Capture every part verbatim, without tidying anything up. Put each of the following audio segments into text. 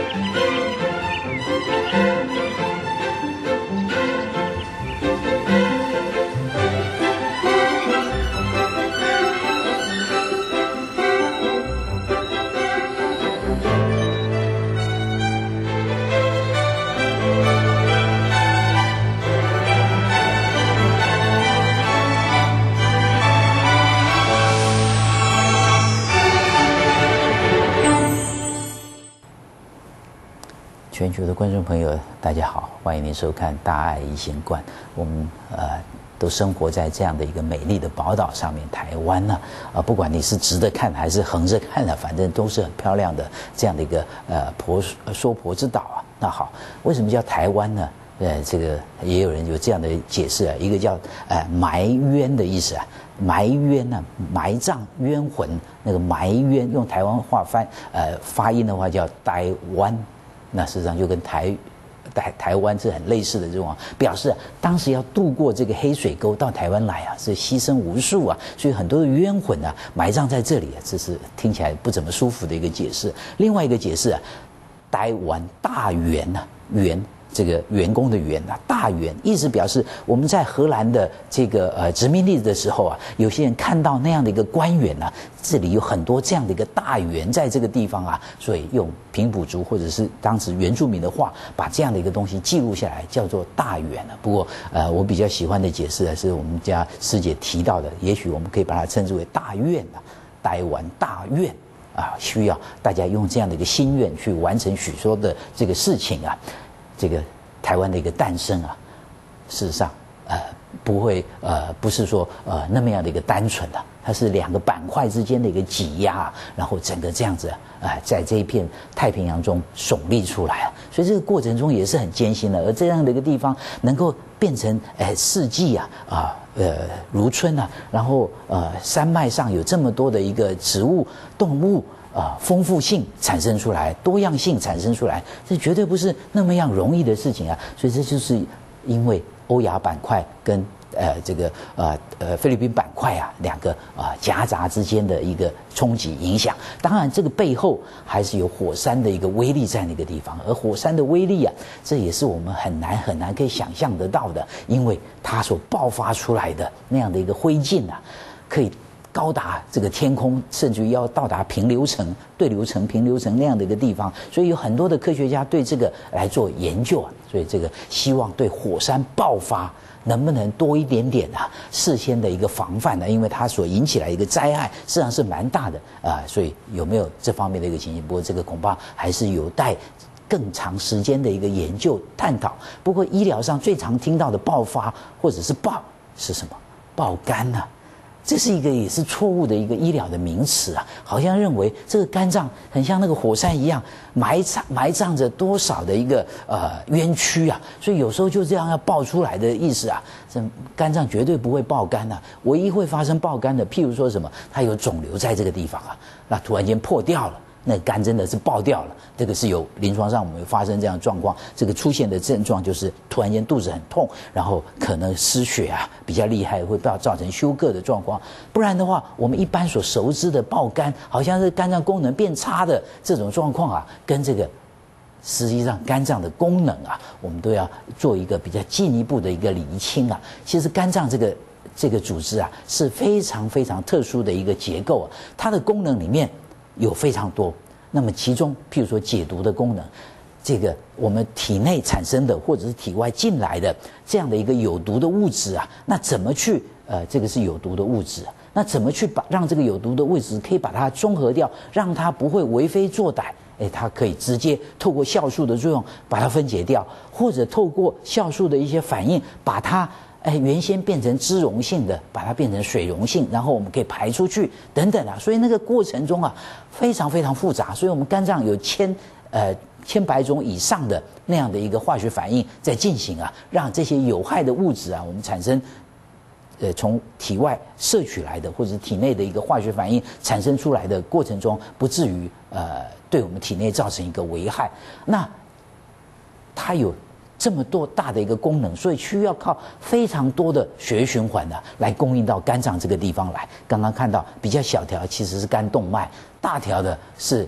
全球的观众朋友，大家好，欢迎您收看《大爱一仙观》。我们呃都生活在这样的一个美丽的宝岛上面，台湾呢，啊、呃，不管你是直着看还是横着看的，反正都是很漂亮的这样的一个呃婆娑婆之岛啊。那好，为什么叫台湾呢？呃，这个也有人有这样的解释啊，一个叫呃埋冤的意思啊，埋冤呢、啊，埋葬冤魂，那个埋冤用台湾话翻呃发音的话叫台湾。那事实上就跟台台台湾是很类似的这种、啊，表示、啊、当时要渡过这个黑水沟到台湾来啊，是牺牲无数啊，所以很多的冤魂啊埋葬在这里啊，这是听起来不怎么舒服的一个解释。另外一个解释啊，台湾大员呐、啊，员。这个员工的员啊，大员，意思表示我们在荷兰的这个呃殖民地的时候啊，有些人看到那样的一个官员啊，这里有很多这样的一个大员在这个地方啊，所以用平埔族或者是当时原住民的话，把这样的一个东西记录下来，叫做大员啊。不过呃，我比较喜欢的解释啊，是我们家师姐提到的，也许我们可以把它称之为大愿啊，台湾大愿啊，需要大家用这样的一个心愿去完成许多的这个事情啊。这个台湾的一个诞生啊，事实上，呃，不会呃，不是说呃那么样的一个单纯的、啊，它是两个板块之间的一个挤压、啊，然后整个这样子啊、呃，在这一片太平洋中耸立出来啊，所以这个过程中也是很艰辛的。而这样的一个地方能够变成呃四季啊啊呃如春啊，然后呃山脉上有这么多的一个植物动物。啊、呃，丰富性产生出来，多样性产生出来，这绝对不是那么样容易的事情啊！所以这就是因为欧亚板块跟呃这个呃呃菲律宾板块啊两个啊、呃、夹杂之间的一个冲击影响。当然，这个背后还是有火山的一个威力在那个地方，而火山的威力啊，这也是我们很难很难可以想象得到的，因为它所爆发出来的那样的一个灰烬啊，可以。高达这个天空，甚至于要到达平流层、对流层、平流层那样的一个地方，所以有很多的科学家对这个来做研究啊。所以这个希望对火山爆发能不能多一点点啊，事先的一个防范呢？因为它所引起来一个灾害，实际上是蛮大的啊、呃。所以有没有这方面的一个情形？不过这个恐怕还是有待更长时间的一个研究探讨。不过医疗上最常听到的爆发或者是爆是什么？爆肝啊。这是一个也是错误的一个医疗的名词啊，好像认为这个肝脏很像那个火山一样埋藏埋葬着多少的一个呃冤屈啊，所以有时候就这样要爆出来的意思啊，这肝脏绝对不会爆肝啊，唯一会发生爆肝的，譬如说什么，它有肿瘤在这个地方啊，那突然间破掉了。那肝真的是爆掉了，这个是有临床上我们发生这样的状况，这个出现的症状就是突然间肚子很痛，然后可能失血啊比较厉害，会造成休克的状况。不然的话，我们一般所熟知的爆肝，好像是肝脏功能变差的这种状况啊，跟这个实际上肝脏的功能啊，我们都要做一个比较进一步的一个厘清啊。其实肝脏这个这个组织啊是非常非常特殊的一个结构啊，它的功能里面。有非常多，那么其中譬如说解毒的功能，这个我们体内产生的或者是体外进来的这样的一个有毒的物质啊，那怎么去呃这个是有毒的物质，那怎么去把让这个有毒的物质可以把它中和掉，让它不会为非作歹，哎，它可以直接透过酵素的作用把它分解掉，或者透过酵素的一些反应把它。哎，原先变成脂溶性的，把它变成水溶性，然后我们可以排出去，等等啊。所以那个过程中啊，非常非常复杂。所以我们肝脏有千呃千百种以上的那样的一个化学反应在进行啊，让这些有害的物质啊，我们产生呃从体外摄取来的，或者是体内的一个化学反应产生出来的过程中，不至于呃对我们体内造成一个危害。那它有。这么多大的一个功能，所以需要靠非常多的血液循环呢、啊，来供应到肝脏这个地方来。刚刚看到比较小条其实是肝动脉，大条的是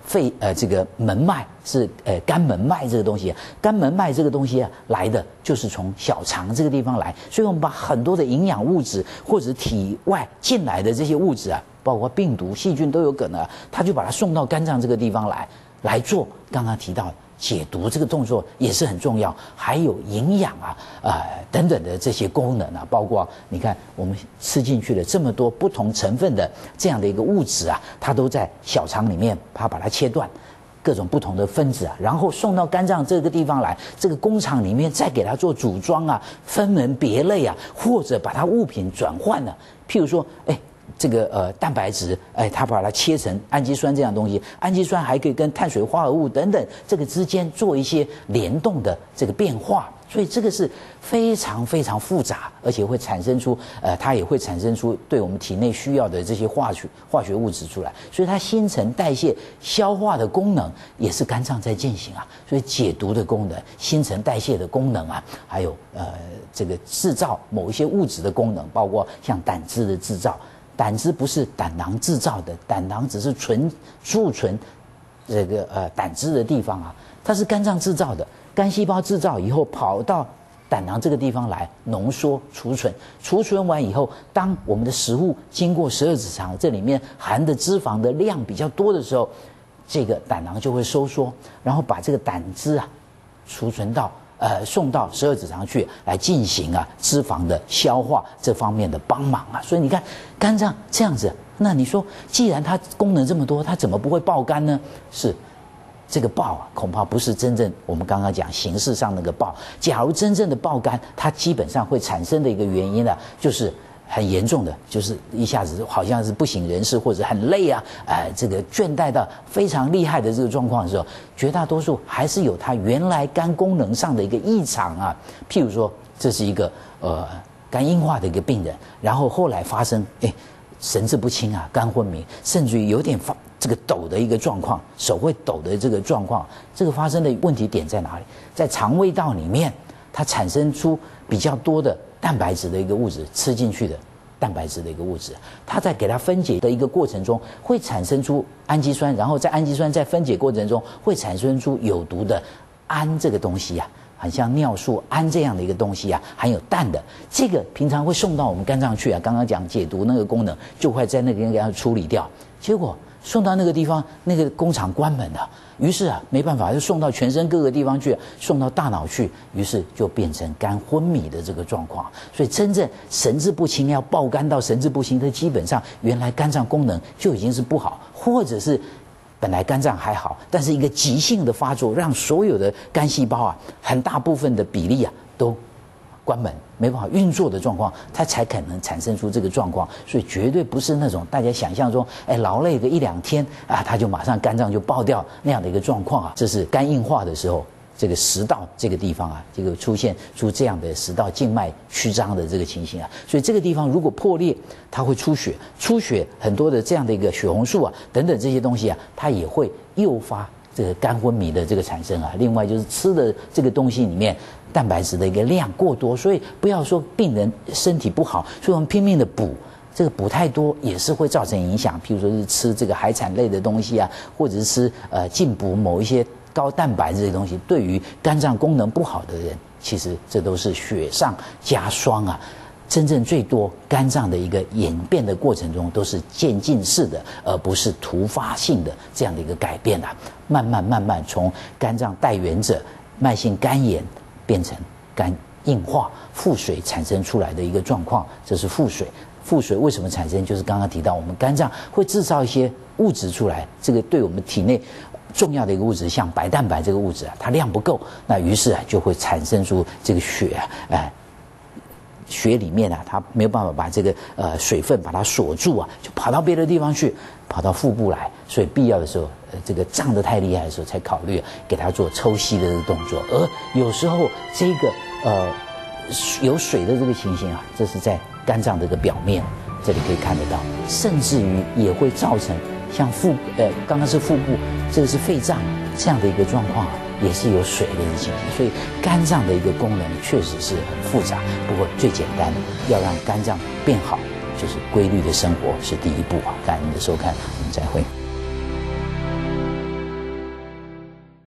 肺呃这个门脉是呃肝门脉这个东西，肝门脉这个东西啊来的就是从小肠这个地方来，所以我们把很多的营养物质或者体外进来的这些物质啊，包括病毒、细菌都有可能、啊，它就把它送到肝脏这个地方来来做刚刚提到的解毒这个动作也是很重要，还有营养啊呃等等的这些功能啊，包括你看我们吃进去的这么多不同成分的这样的一个物质啊，它都在小肠里面，它把它切断。各种不同的分子啊，然后送到肝脏这个地方来，这个工厂里面再给它做组装啊，分门别类啊，或者把它物品转换了、啊。譬如说，哎，这个呃蛋白质，哎，它把它切成氨基酸这样东西，氨基酸还可以跟碳水化合物等等这个之间做一些联动的这个变化。所以这个是非常非常复杂，而且会产生出呃，它也会产生出对我们体内需要的这些化学化学物质出来。所以它新陈代谢、消化的功能也是肝脏在进行啊。所以解毒的功能、新陈代谢的功能啊，还有呃这个制造某一些物质的功能，包括像胆汁的制造。胆汁不是胆囊制造的，胆囊只是存储存这个呃胆汁的地方啊，它是肝脏制造的。肝细胞制造以后跑到胆囊这个地方来浓缩储存，储存完以后，当我们的食物经过十二指肠，这里面含的脂肪的量比较多的时候，这个胆囊就会收缩，然后把这个胆汁啊储存到呃送到十二指肠去来进行啊脂肪的消化这方面的帮忙啊。所以你看肝脏这样子，那你说既然它功能这么多，它怎么不会爆肝呢？是。这个爆啊，恐怕不是真正我们刚刚讲形式上那个爆。假如真正的爆肝，它基本上会产生的一个原因呢、啊，就是很严重的，就是一下子好像是不省人事或者很累啊，呃，这个倦怠到非常厉害的这个状况的时候，绝大多数还是有它原来肝功能上的一个异常啊。譬如说，这是一个呃肝硬化的一个病人，然后后来发生哎神志不清啊，肝昏迷，甚至于有点发。这个抖的一个状况，手会抖的这个状况，这个发生的问题点在哪里？在肠胃道里面，它产生出比较多的蛋白质的一个物质，吃进去的蛋白质的一个物质，它在给它分解的一个过程中，会产生出氨基酸，然后在氨基酸在分解过程中会产生出有毒的氨这个东西啊，很像尿素氨这样的一个东西啊，含有氮的，这个平常会送到我们肝脏去啊。刚刚讲解毒那个功能，就会在那个地方处理掉，结果。送到那个地方，那个工厂关门了，于是啊，没办法，就送到全身各个地方去，送到大脑去，于是就变成肝昏迷的这个状况。所以真正神志不清要爆肝到神志不清，它基本上原来肝脏功能就已经是不好，或者是本来肝脏还好，但是一个急性的发作，让所有的肝细胞啊，很大部分的比例啊都关门，没办法运作的状况，它才可能产生出这个状况。所以绝对不是那种大家想象中，哎，劳累个一两天啊，它就马上肝脏就爆掉那样的一个状况啊。这是肝硬化的时候，这个食道这个地方啊，这个出现出这样的食道静脉曲张的这个情形啊。所以这个地方如果破裂，它会出血，出血很多的这样的一个血红素啊等等这些东西啊，它也会诱发这个肝昏迷的这个产生啊。另外就是吃的这个东西里面。蛋白质的一个量过多，所以不要说病人身体不好，所以我们拼命的补，这个补太多也是会造成影响。譬如说是吃这个海产类的东西啊，或者是吃呃进补某一些高蛋白这些东西，对于肝脏功能不好的人，其实这都是雪上加霜啊。真正最多肝脏的一个演变的过程中，都是渐进式的，而不是突发性的这样的一个改变啊。慢慢慢慢从肝脏带源者慢性肝炎。变成肝硬化、腹水产生出来的一个状况，这是腹水。腹水为什么产生？就是刚刚提到，我们肝脏会制造一些物质出来，这个对我们体内重要的一个物质，像白蛋白这个物质啊，它量不够，那于是啊就会产生出这个血啊，哎、呃，血里面啊，它没有办法把这个呃水分把它锁住啊，就跑到别的地方去，跑到腹部来，所以必要的时候。这个胀得太厉害的时候，才考虑给他做抽吸的这个动作。而有时候这个呃有水的这个情形啊，这是在肝脏这个表面，这里可以看得到，甚至于也会造成像腹呃刚刚是腹部，这个是肺脏这样的一个状况啊，也是有水的情形。所以肝脏的一个功能确实是很复杂，不过最简单的要让肝脏变好，就是规律的生活是第一步啊。感恩您的收看，我们再会。